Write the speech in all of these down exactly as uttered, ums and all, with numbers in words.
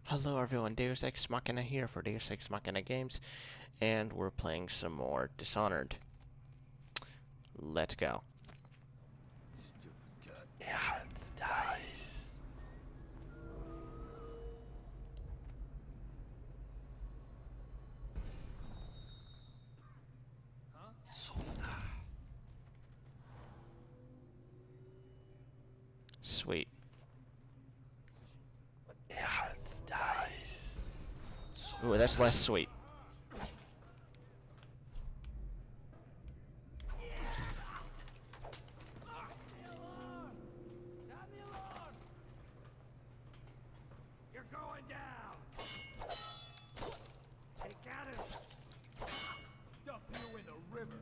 Hello everyone, Deus Ex Machina here for Deus Ex Machina Games, and we're playing some more Dishonored. Let's go. Ja, it's dice. Huh? Solda. Sweet. Ja, it's dice. Ooh, that's less sweet. You're going down. They got him. Dump you in the river.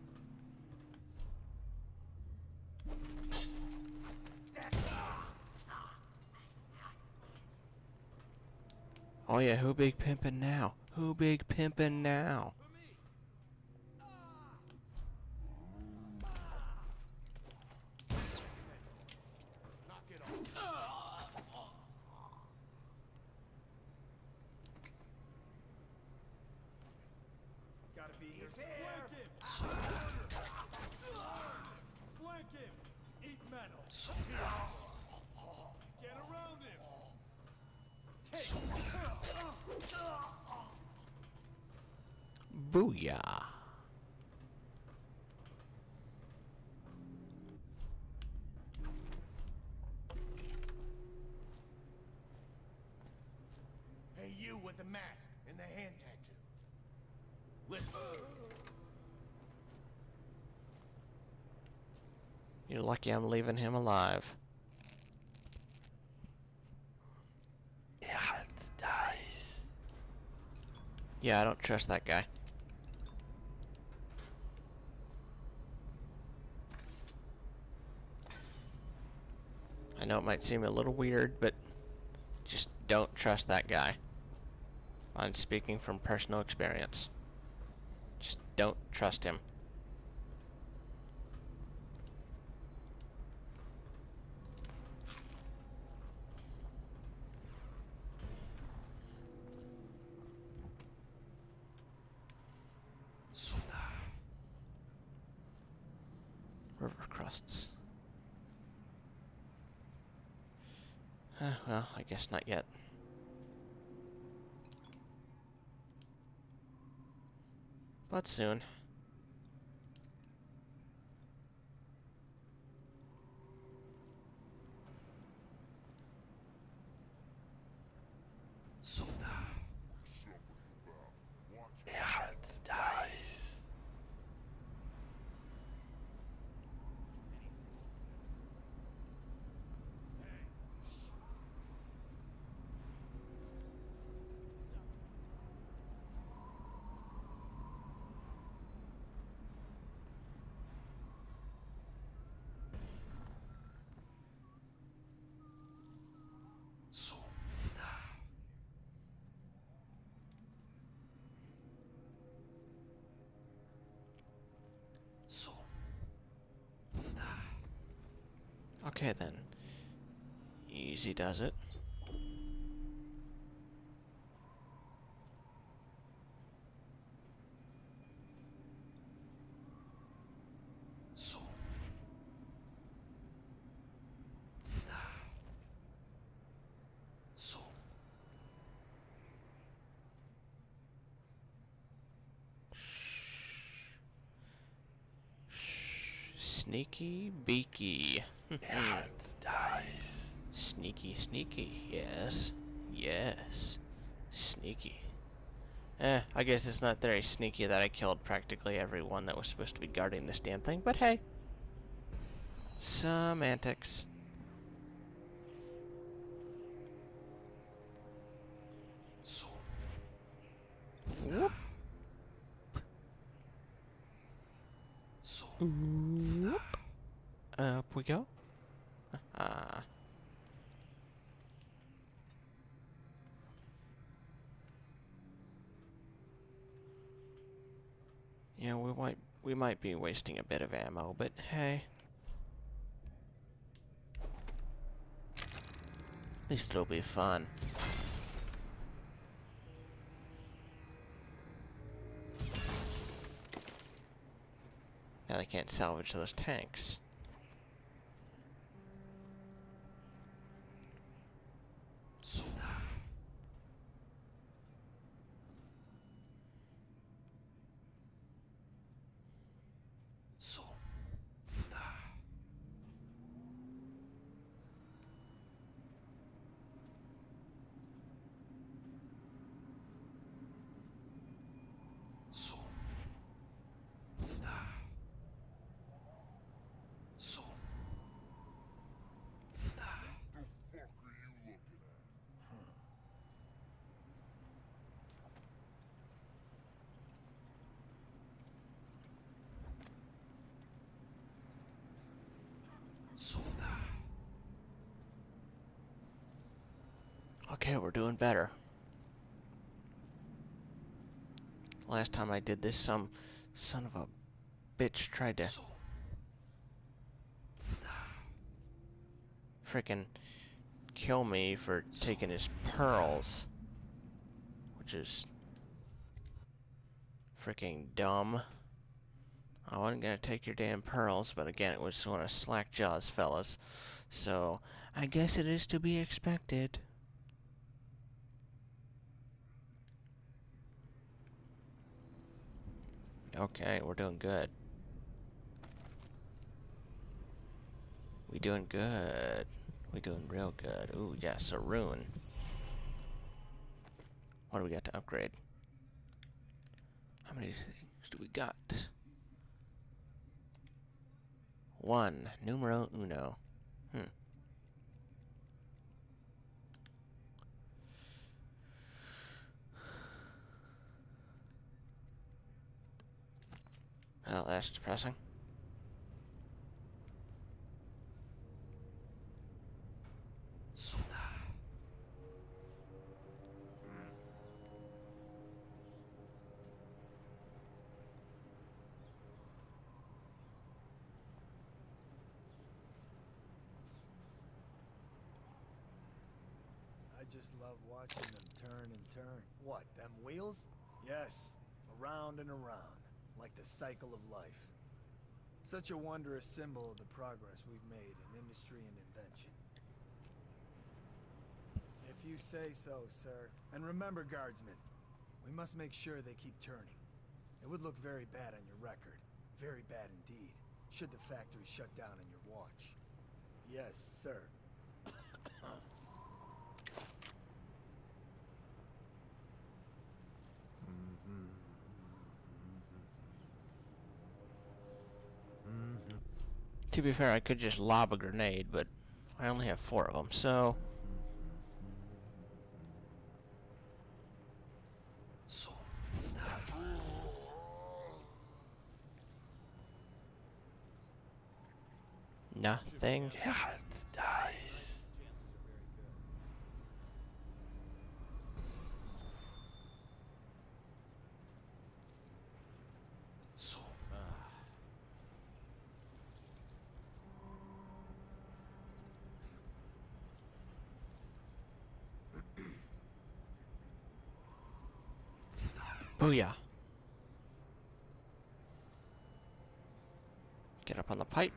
Oh yeah, who big pimpin' now? Who big pimpin' now? Knock it off. Gotta be here. Flank him. Flank him. Eat metal. Get around him. Take. Booyah. Hey, you with the mask and the hand tattoo. Listen. You're lucky I'm leaving him alive. Yeah, it's dice. Yeah, I don't trust that guy. I know it might seem a little weird, but just don't trust that guy. I'm speaking from personal experience. Just don't trust him. River crusts. Uh, well, I guess not yet. But soon. Yeah, it's dice. Okay then. Easy does it. Sneaky beaky. Yeah, it's dice. Sneaky, sneaky. Yes. Yes. Sneaky. Eh, I guess it's not very sneaky that I killed practically everyone that was supposed to be guarding this damn thing, but hey. Semantics. Whoop. Whoop. Up we go. Ah. Yeah, we might we might be wasting a bit of ammo, but hey. At least it'll be fun. Now they can't salvage those tanks. Okay, we're doing better. Last time I did this, some son of a bitch tried to frickin' kill me for taking his pearls, which is freaking dumb. I wasn't gonna take your damn pearls, but again, it was one of slack jaws, fellas. So I guess it is to be expected. Okay, we're doing good. We doing good. We doing real good. Ooh, yes, a rune. What do we got to upgrade? How many things do we got? One. Numero uno. Hmm. Well, that's depressing. I just love watching them turn and turn. What, them wheels? Yes, around and around, like the cycle of life. Such a wondrous symbol of the progress we've made in industry and invention. If you say so, sir. And remember, guardsmen, we must make sure they keep turning. It would look very bad on your record. Very bad indeed, should the factory shut down on your watch. Yes, sir. To be fair, I could just lob a grenade, but I only have four of them, so... Nothing. Dies. So. Booyah. Get up on the pipe.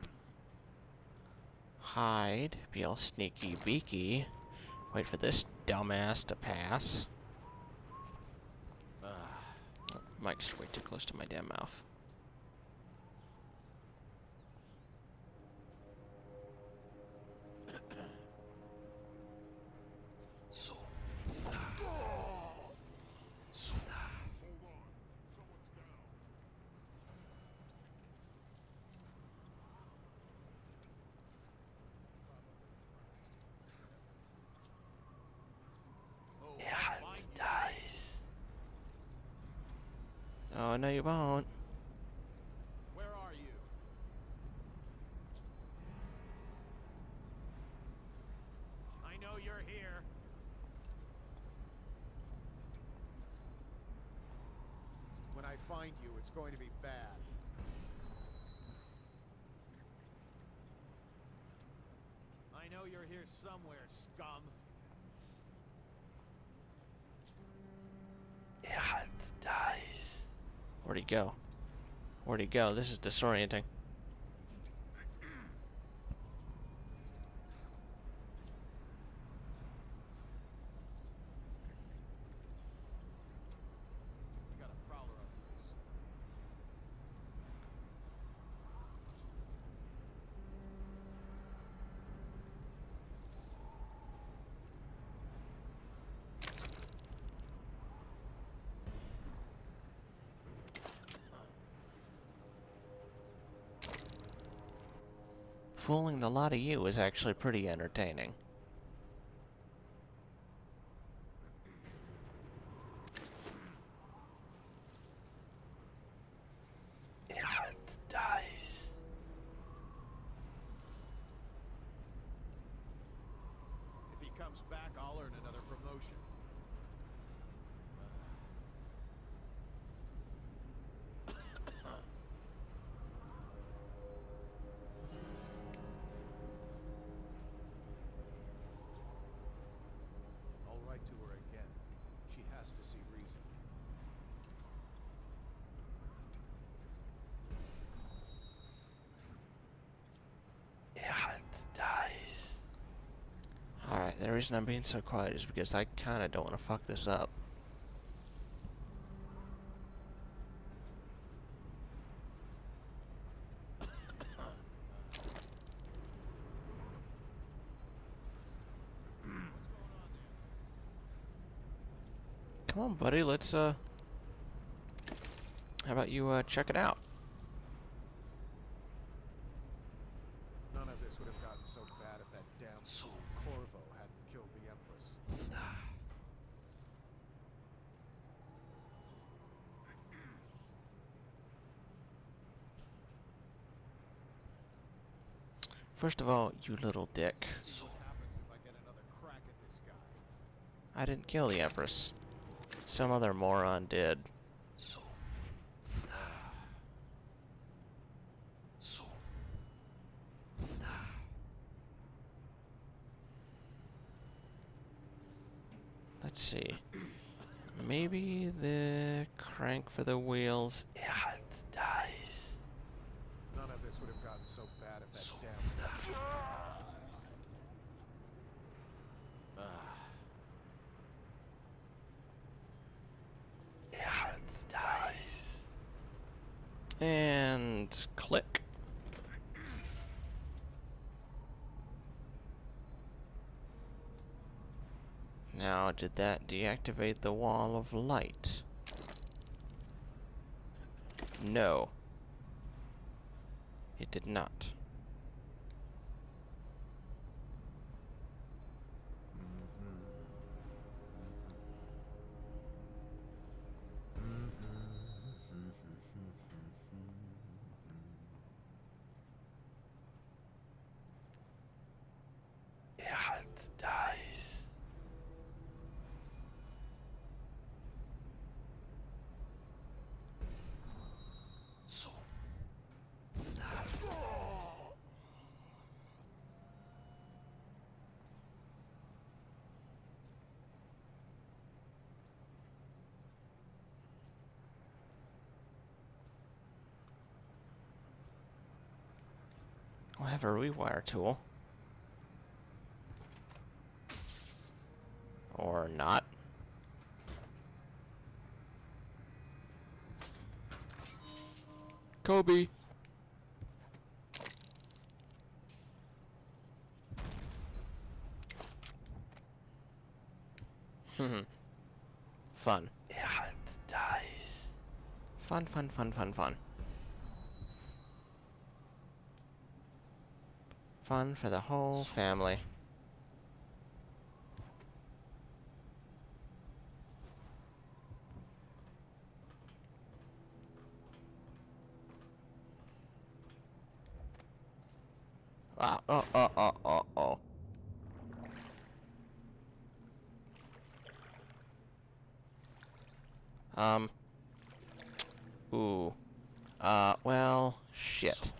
Hide. Be all sneaky beaky. Wait for this dumbass to pass. Oh, mic's way too close to my damn mouth. So. Dies. Oh, no you won't. Where are you? I know you're here. When I find you, it's going to be bad. I know you're here somewhere, scum. Er hat dies. Where'd he go? Where'd he go? This is disorienting. Fooling the lot of you is actually pretty entertaining. Er hat Dice. If he comes back, I'll earn another promotion. I'll write to her again. She has to see reason. Er hat Dice. Alright, the reason I'm being so quiet is because I kinda don't want to fuck this up. Come on, buddy, let's, uh... how about you, uh, check it out? None of this would have gotten so bad if that damn So. Corvo hadn't killed the Empress. First of all, you little dick. See what happens if I get another crack at this guy. I didn't kill the Empress. Some other moron did. So. So. Let's see. Maybe the crank for the wheels. Er hat Dice. None of this would have gotten so bad if that So. damn... Ah. Er hat Dice. And click. Now, did that deactivate the wall of light? No. It did not. Er hat Dice. So. I have a rewire tool. Or not. Kobe. Fun. Er hat Dice. Fun, fun, fun, fun, fun. Fun for the whole family. Ah, oh, oh, oh, oh, oh. Um. Ooh. Uh, well, shit.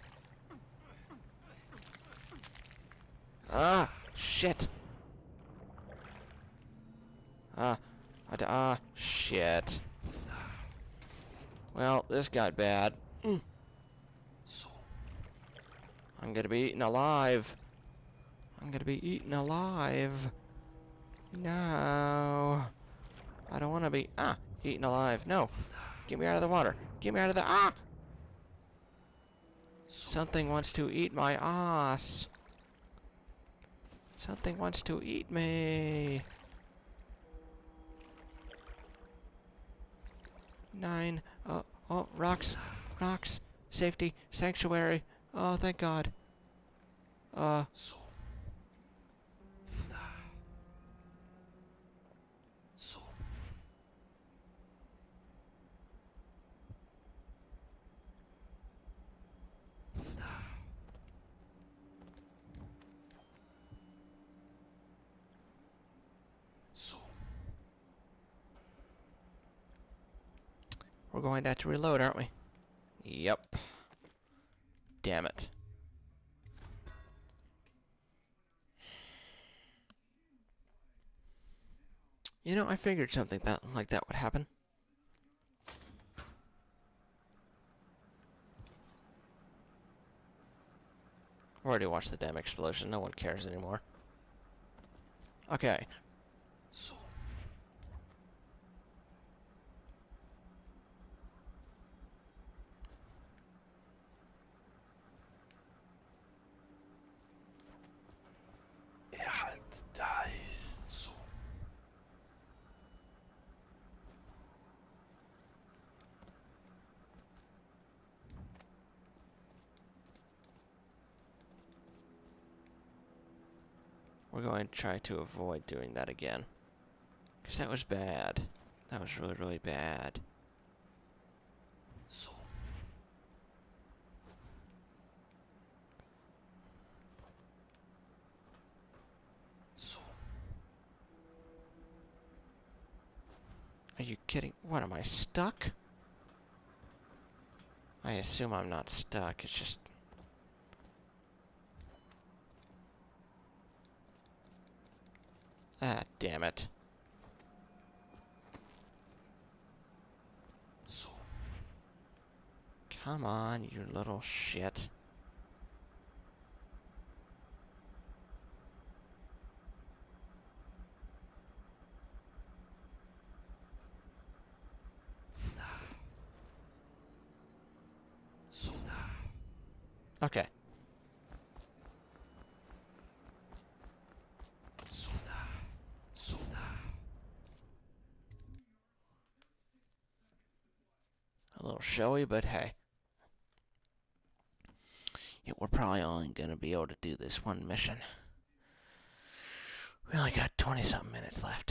Ah, shit. Ah, uh, ah, shit. Well, this got bad. Mm. So. I'm gonna be eaten alive. I'm gonna be eaten alive. No. I don't wanna be, ah, eaten alive. No. Get me out of the water. Get me out of the, ah! Something wants to eat my ass. Something wants to eat me. Nine. Oh, oh, rocks. Rocks. Safety. Sanctuary. Oh, thank God. Uh. So. So. So. We're going to have to reload, aren't we? Yep. Damn it. You know, I figured something that like that would happen. Already watched the damn explosion. No one cares anymore. Okay. So. Er halt dies. So. We're going to try to avoid doing that again. Because that was bad. That was really, really bad. So. So. Are you kidding? What, am I stuck? I assume I'm not stuck. It's just... Ah, damn it. So. Come on, you little shit. So. Okay. So. So. A little showy, but hey. Yeah, we're probably only gonna be able to do this one mission. We only got twenty-something minutes left.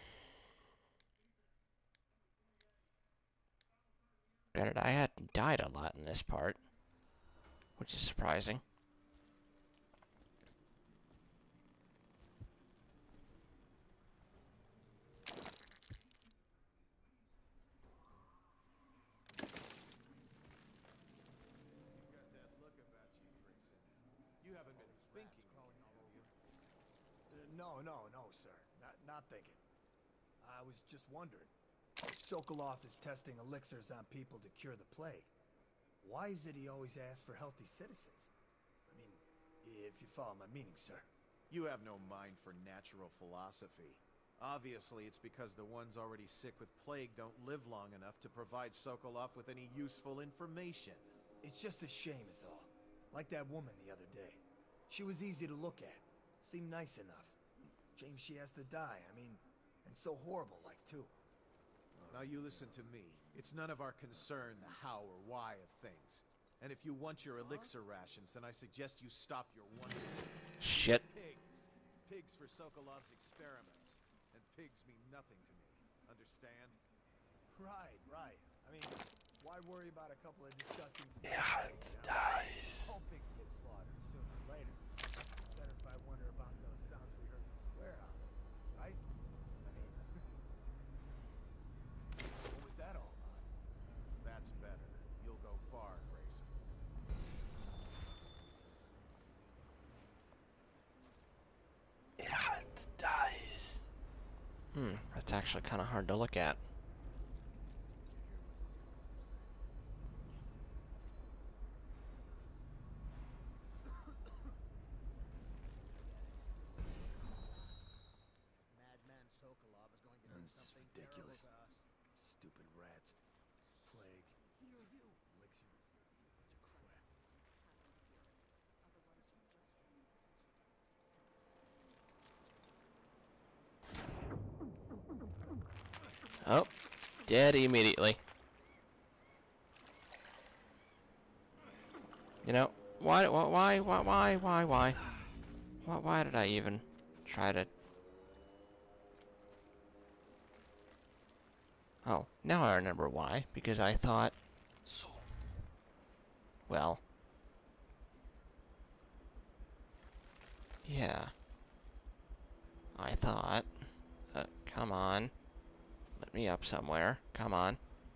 Granted, I hadn't died a lot in this part, which is surprising. Got that look about you, Grayson. You haven't been thinking crawling all over. Uh, no, no, no, sir. Not, not thinking. I was just wondering. If Sokolov is testing elixirs on people to cure the plague, why is it he always asks for healthy citizens? I mean, if you follow my meaning, sir. You have no mind for natural philosophy. Obviously, it's because the ones already sick with plague don't live long enough to provide Sokolov with any useful information. It's just a shame is all. Like that woman the other day. She was easy to look at. Seemed nice enough. Shame she has to die, I mean, and so horrible like, too. Now you listen to me. It's none of our concern the how or why of things. And if you want your elixir rations, then I suggest you stop your wanting. Shit. Pigs. Pigs for Sokolov's experiments. And pigs mean nothing to me. Understand? Right, right. I mean, why worry about a couple of disgusting Er halt dies. All pigs get slaughtered sooner or later. Better if I wonder about those sounds we heard in the warehouse, right? I mean, what was that all about? That's better. You'll go far, Grayson. Er halt dies. Hmm, that's actually kind of hard to look at. is just ridiculous. Stupid rats. Plague. Elixir. Bunch of crap. Oh, dead immediately. You know, why, why, why, why, why, why, why, why, why did I even try to? Oh, now I remember why. Because I thought, So, well, yeah, I thought, uh, come on, let me up somewhere, come on.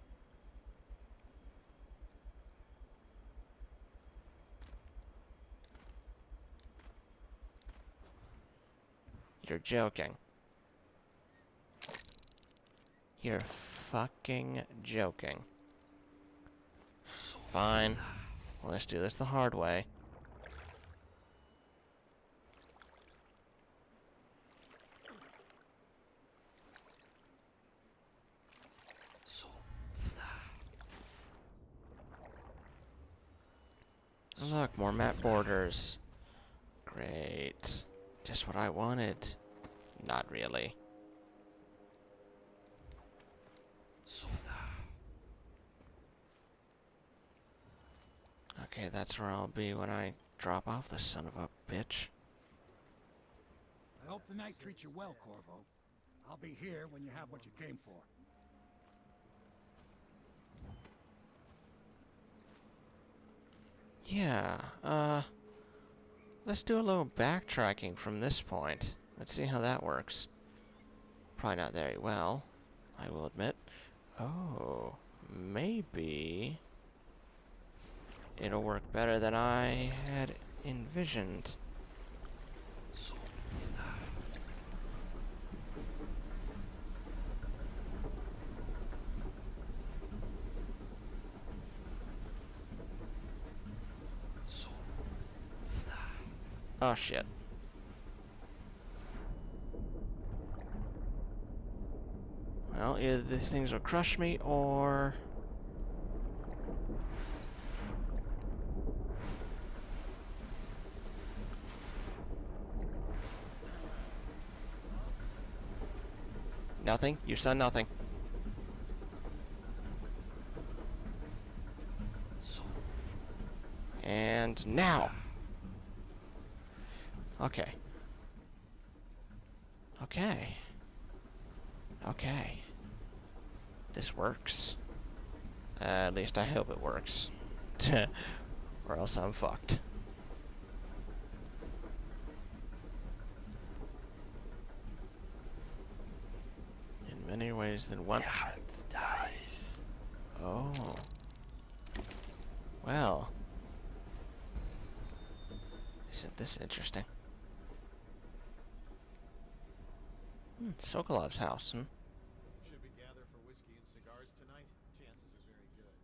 You're joking. You're fucking joking. so, Fine. Let's do this the hard way. so, Look, more map borders. Great. Just what I wanted. Not really. so, Okay, that's where I'll be when I drop off the son of a bitch. I hope the night treats you well, Corvo. I'll be here when you have what you came for. Yeah, uh... let's do a little backtracking from this point. Let's see how that works. Probably not very well, I will admit. Oh, maybe it'll work better than I had envisioned. so, so, Oh shit. Well, either these things will crush me, or... Nothing? You said nothing. so, And now! Okay. Okay. Okay. This works. Uh, at least I hope it works. Or else I'm fucked. In many ways than one. Geralt dies. Oh. Well. Isn't this interesting? Hmm, Sokolov's house, hmm? Should we gather for whiskey and cigars tonight? Chances are very good.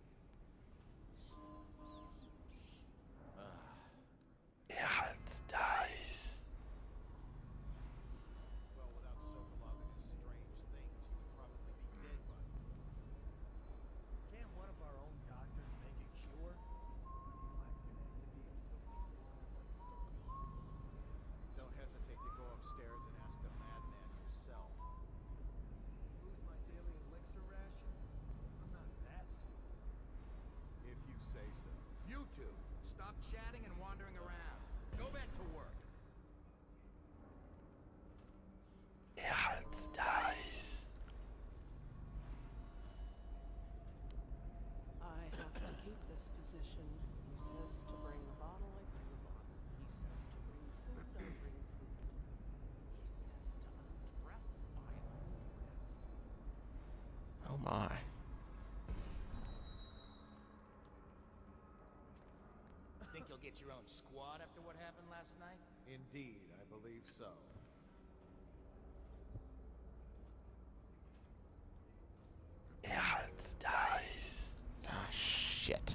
Ah, Geralt dies. well, without Sokolov and his strange things, you would probably be dead by now. Can't one of our own doctors make a cure? I mean, why does it have to be a filthy moron like Sokolov? Don't hesitate to go upstairs and ask the madman yourself. Lose my daily elixir ration? I'm not that stupid. If you say so. You two, stop chatting and wandering around. Go back to work. Geralt dies. I have to keep this position. He says to bring a bottle, I bring a bottle. He says to bring food, I bring food. He says to undress, I undress. Oh my. Think you'll get your own squad after what happened last night? Indeed, I believe so. Geralt dies. Ah, shit.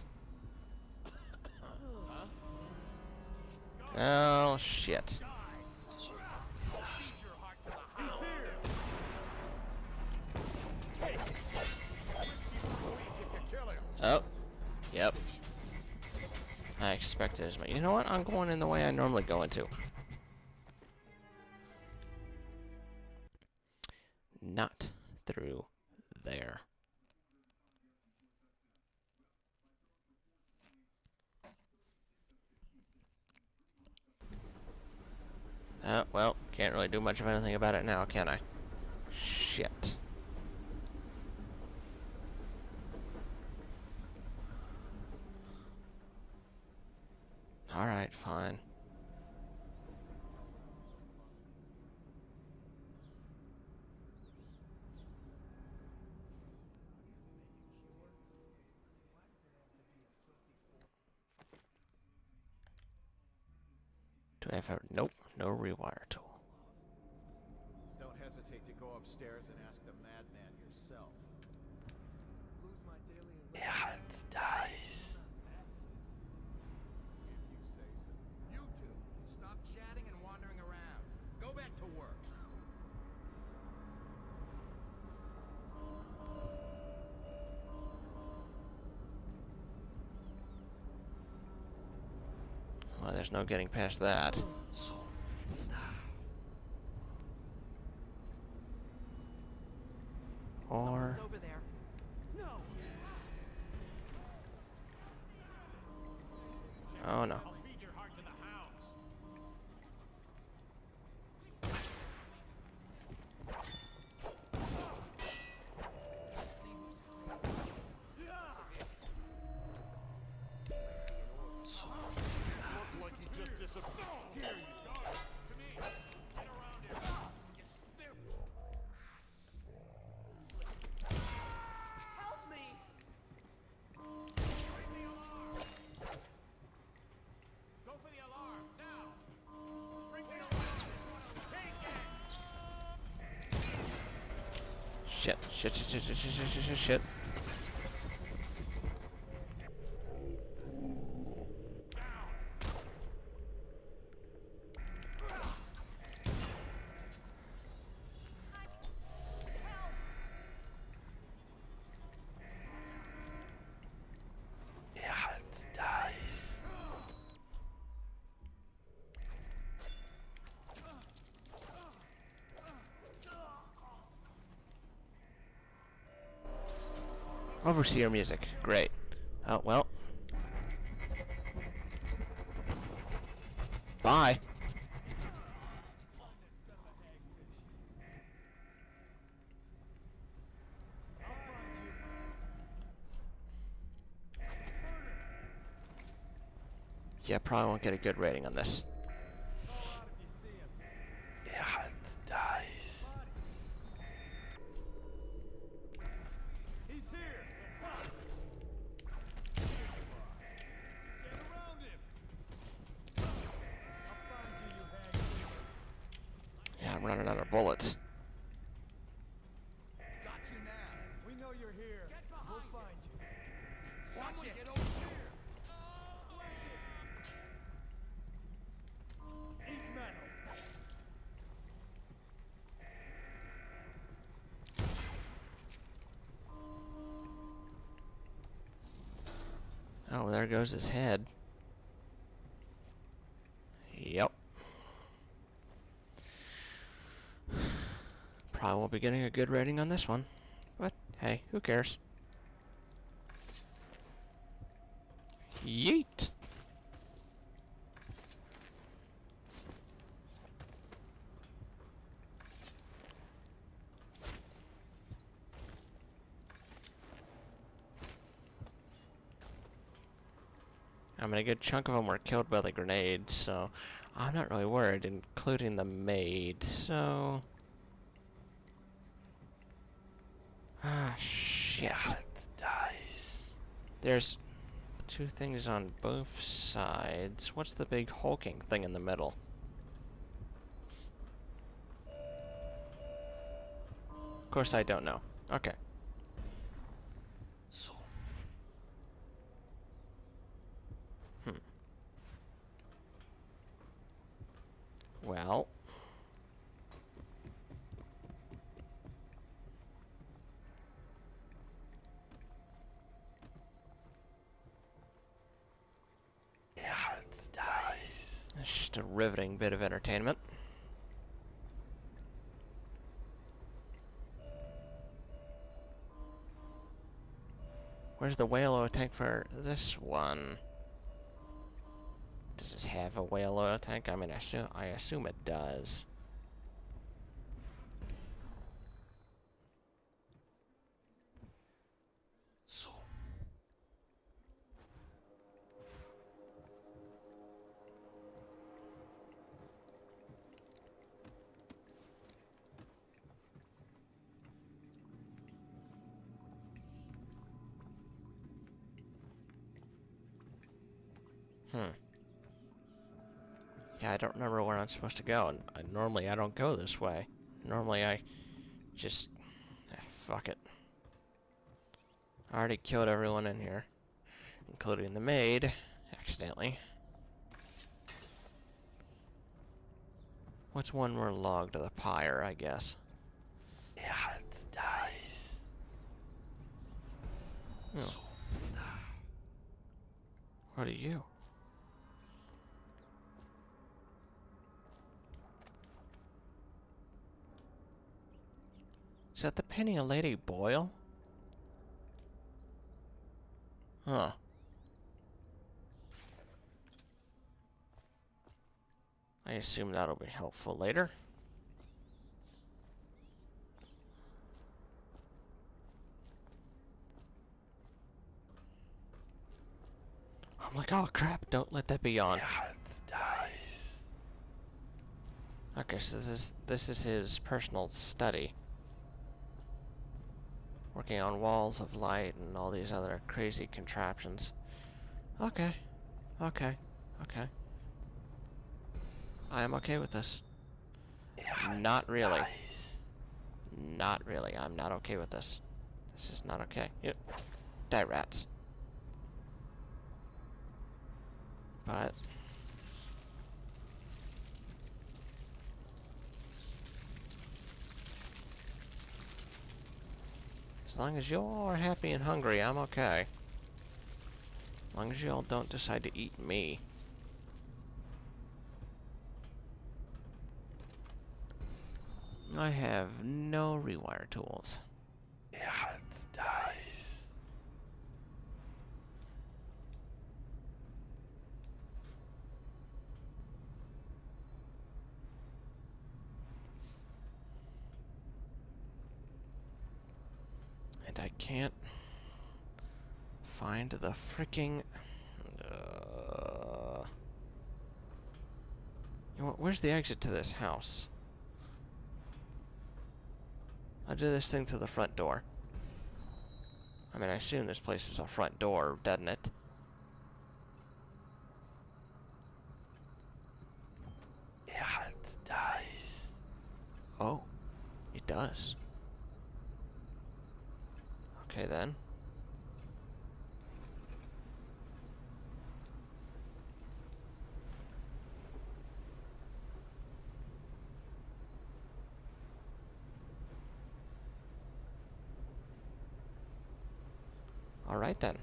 Oh, shit. Yep. I expected as much. You know what? I'm going in the way I normally go into. Not through there. Uh, well, can't really do much of anything about it now, can I? Shit. Alright, fine. Do I have a... Nope, no rewire tool. Don't hesitate to go upstairs and ask the madman yourself. Lose my daily and Er hat Dice. If you say so. You two, stop chatting and wandering around. Go back to work. Well, there's no getting past that. So. Or... Someone's over there. No. Oh no. I'll feed your heart to the hounds. Looked like he just disappeared. Here you go. To me. Get around here. You stupid. Help me! Bring the alarm. Go for the alarm now. Bring the alarm. Take it. Shit, shit, shit, shit, shit, shit, shit, shit, shit. Er hat Dice. Overseer music. Great. Oh, well. Bye. Yeah, probably won't get a good rating on this. Er hat Dice. He's here! Get around him! I'll find you, you hag. Yeah, I'm running out of bullets. Got you now. We know you're here. Get behind We'll him. find you. Someone get over here. Eat metal! Oh, there goes his head. Yep. Probably won't be getting a good rating on this one. But, hey, who cares? Yeet! I mean, a good chunk of them were killed by the grenades, so I'm not really worried, including the maid, so... Ah, Er shit. hat Dice. There's two things on both sides. What's the big hulking thing in the middle? Of course I don't know. Okay. So. Hmm. Well... just a riveting bit of entertainment. Where's the whale oil tank for this one? Does it have a whale oil tank? I mean, I assume, I assume it does. So. Hmm. Yeah, I don't remember where I'm supposed to go, and I, normally I don't go this way. Normally I just... eh, fuck it. I already killed everyone in here, including the maid, accidentally. What's one more log to the pyre, I guess? Er hat dice. Oh. So. What are you? Is that the painting of Lady Boyle? Huh. I assume that'll be helpful later. I'm like, oh crap, don't let that be on. Er hat dice. Okay, so this is, this is his personal study. Working on walls of light and all these other crazy contraptions. Okay. Okay. Okay. I am okay with this. Er hat Not really. dice. Not really. I'm not okay with this. This is not okay. Yep. Die, rats. But... as long as y'all are happy and hungry, I'm okay. As long as y'all don't decide to eat me. I have no rewire tools. Er hat dice. And I can't find the freaking... Uh... You know what, where's the exit to this house? I'll do this thing to the front door. I mean, I assume this place is a front door, doesn't it? Er hat dice. Oh, it does. Okay then. All right then.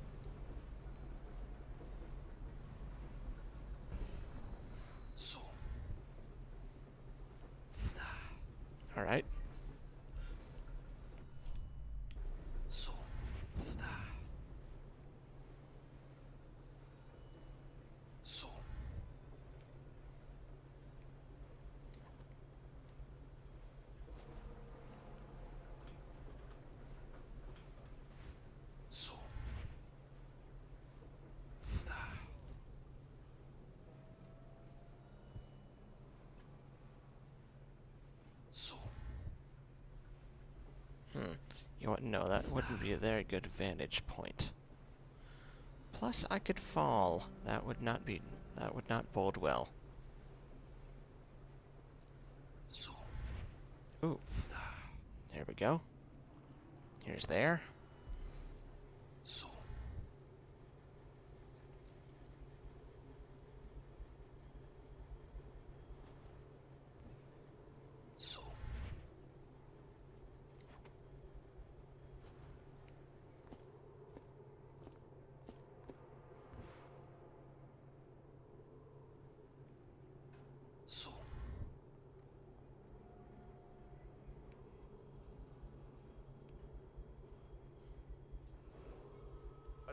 So. All right. So. So. So. So. Hmm. You know what? No, that wouldn't be a very good vantage point. Plus, I could fall. That would not be. That would not bode well. So. Ooh. There we go. Here's there. So. So.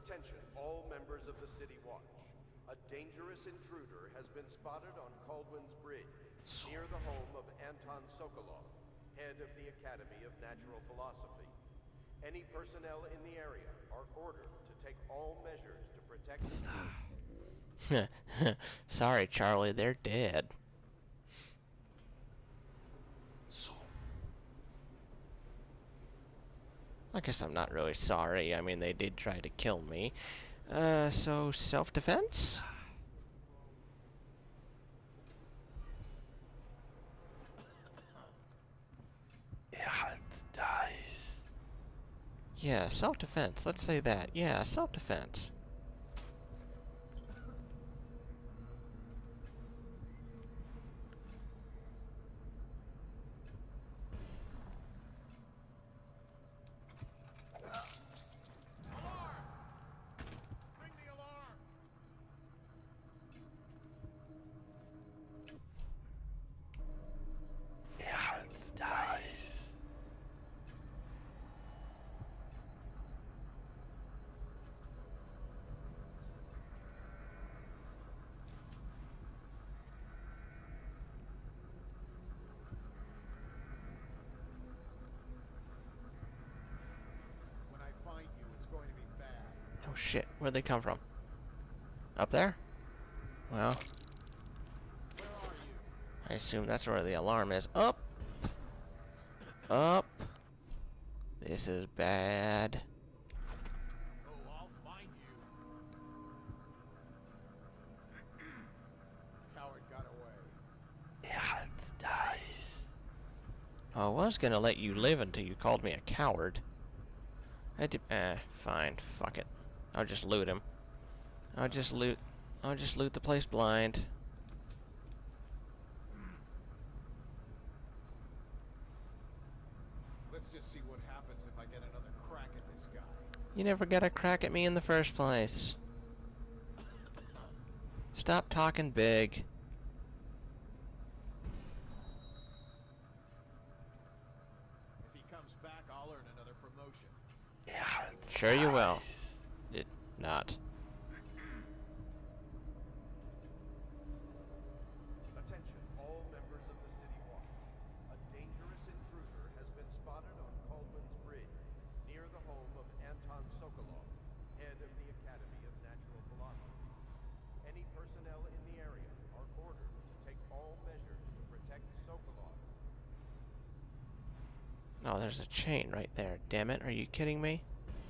Attention, all members of the City Watch. A dangerous intruder has been spotted on Caldwin's Bridge, near the home of Anton Sokolov, head of the Academy of Natural Philosophy. Any personnel in the area are ordered to take all measures to protect... Sorry, Charlie, they're dead. So, I guess I'm not really sorry. I mean, they did try to kill me. Uh, so self-defense? er hat dies. Yeah, self-defense. Let's say that. Yeah, self-defense. Alarm! Bring the alarm! Er hat dies. When I find you, it's going to be bad. Oh shit, where'd they come from? Up there? Well, Where are you? I assume that's where the alarm is. Up! Up! This is bad. Oh, I'll find you. Coward got away. Er hat dies. I was gonna let you live until you called me a coward. I did. Eh, fine. Fuck it. I'll just loot him. I'll just loot. I'll just loot the place blind. Let's just see what happens if I get another crack at this guy. You never got a crack at me in the first place. Stop talking big. If he comes back, I'll earn another promotion. Er hat Sure you will. dies. It not. Attention, all members of the City Watch. A dangerous intruder has been spotted on Caldwin's Bridge, near the home of Anton Sokolov, head of the Academy of Natural Philosophy. Any personnel in the area are ordered to take all measures to protect Sokolov. No, there's a chain right there. Damn it! Are you kidding me?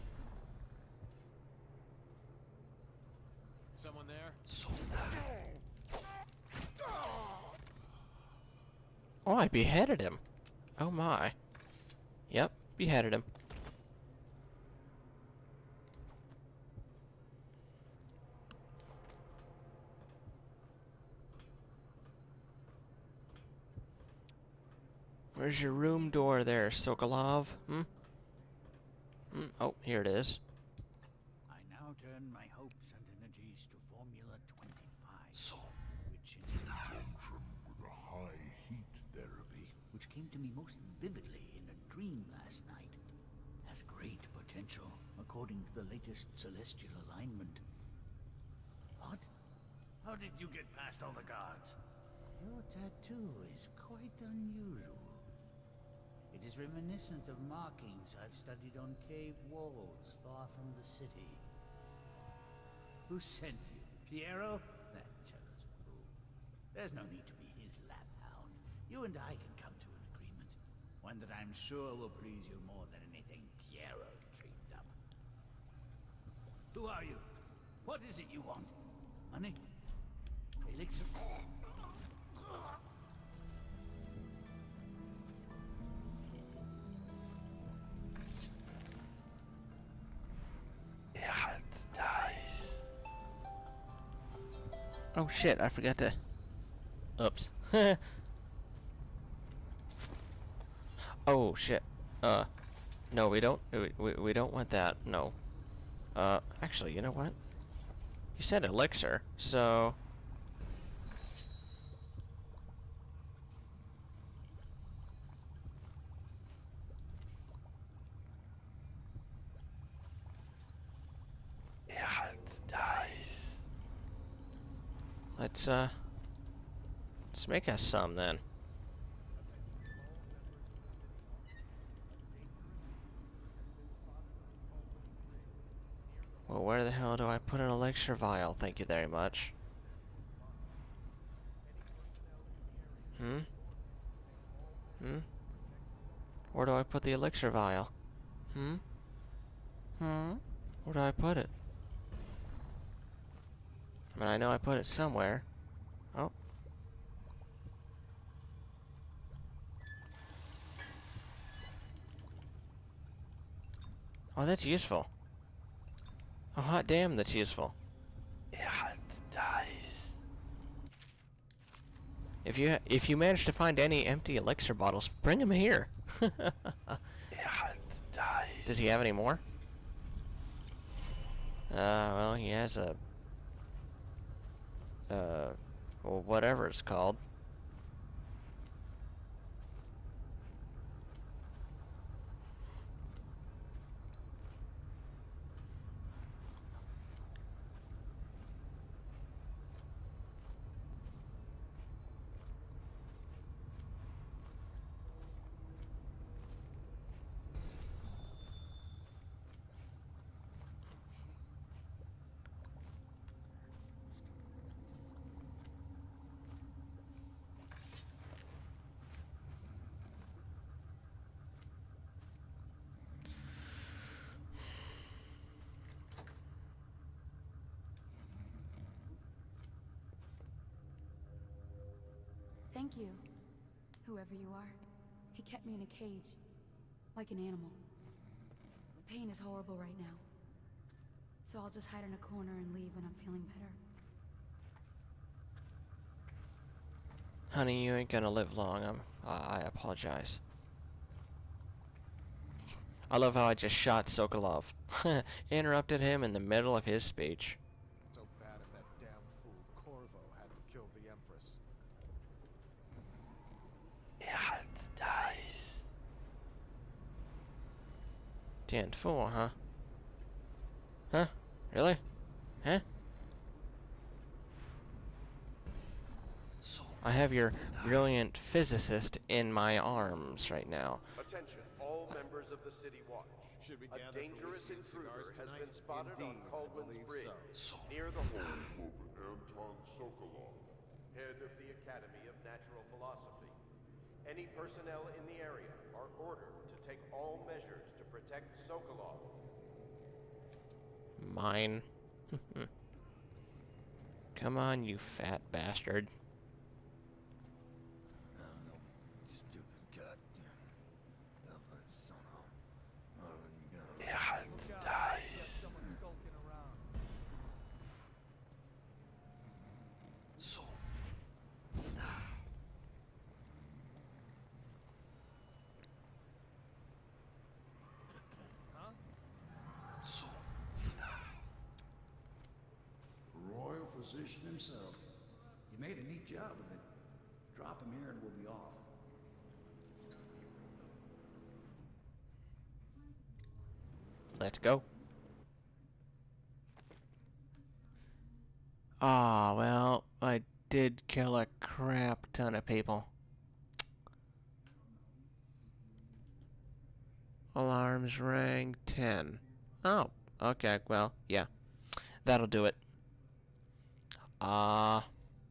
Someone there? So, Oh, I beheaded him. Oh my. Yep, beheaded him. Where's your room door there, Sokolov? Hmm? Hmm? Oh, here it is. I now turn my hopes and energies to Formula twenty-five, so. which in Conjunction with a high heat therapy. which came to me most vividly in a dream last night, has great potential according to the latest celestial alignment. What? How did you get past all the guards? Your tattoo is quite unusual. It is reminiscent of markings I've studied on cave walls far from the city. Who sent you? Piero? That jealous fool. There's no need to be his lab hound. You and I can come to an agreement. One that I'm sure will please you more than anything Piero dreamed up. Who are you? What is it you want? Money? Elixir? Er hat dies. Oh shit, I forgot to... Oops. Oh shit. Uh, no, we don't. We, we, we don't want that. No. Uh, actually, you know what? You said elixir, so... Er Let's, uh... Let's make us some, then. Well, where the hell do I put an elixir vial? Thank you very much. Hmm? Hmm? Where do I put the elixir vial? Hmm? Hmm? Where do I put it? I mean, I know I put it somewhere. Oh. Oh, that's useful. Oh, hot damn, that's useful. Er hat Dice. If you if you manage to find any empty elixir bottles, bring them here. Er hat Dice. Does he have any more? Uh, well, he has a... Uh, well, whatever it's called. Thank you, whoever you are. He kept me in a cage, like an animal. The pain is horrible right now. So I'll just hide in a corner and leave when I'm feeling better. Honey, you ain't gonna live long. I'm, uh, I apologize. I love how I just shot Sokolov. Interrupted him in the middle of his speech. So bad if that damn fool Corvo had to kill the Empress. Er hat Dice. Damn fool, huh? Huh? Really? Huh? So I have your brilliant physicist in my arms right now. Attention, all members of the City Watch. Should we A gather for dangerous whiskey and cigars intruder has tonight? been spotted Indeed, on I Caldwell's believe Bridge, so. near the home, Anton Sokolov. head of the Academy of Natural Philosophy. Any personnel in the area are ordered to take all measures to protect Sokolov. Mine. Come on, you fat bastard. I don't know. Stupid goddamn. Velvet son of. Oh, you gotta- Er hat Dice. Someone skulking around. So. Huh? So. Royal physician himself. You made a neat job of it. Drop him here and we'll be off. Let's go. Ah, well, I did kill a crap ton of people. Alarms rang ten. Oh, okay, well, yeah. That'll do it. Ah. Uh,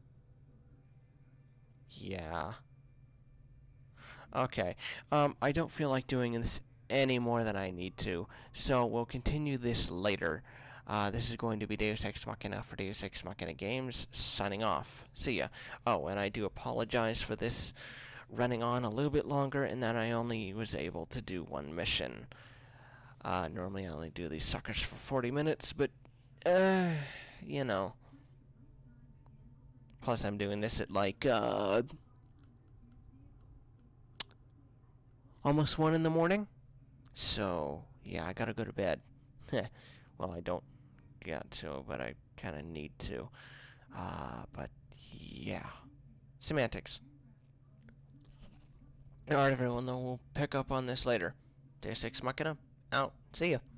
yeah. Okay. Um, I don't feel like doing this any more than I need to, so we'll continue this later. Uh, this is going to be Deus Ex Machina for Deus Ex Machina Games, signing off. See ya. Oh, and I do apologize for this running on a little bit longer, and that I only was able to do one mission. Uh, normally I only do these suckers for forty minutes, but, uh, you know. Plus I'm doing this at like, uh... almost one in the morning. So, yeah, I gotta go to bed. Well, I don't got to, but I kind of need to. Uh, but, yeah. Semantics. Alright, everyone, though, we'll pick up on this later. Deus Ex Machina, out. See ya.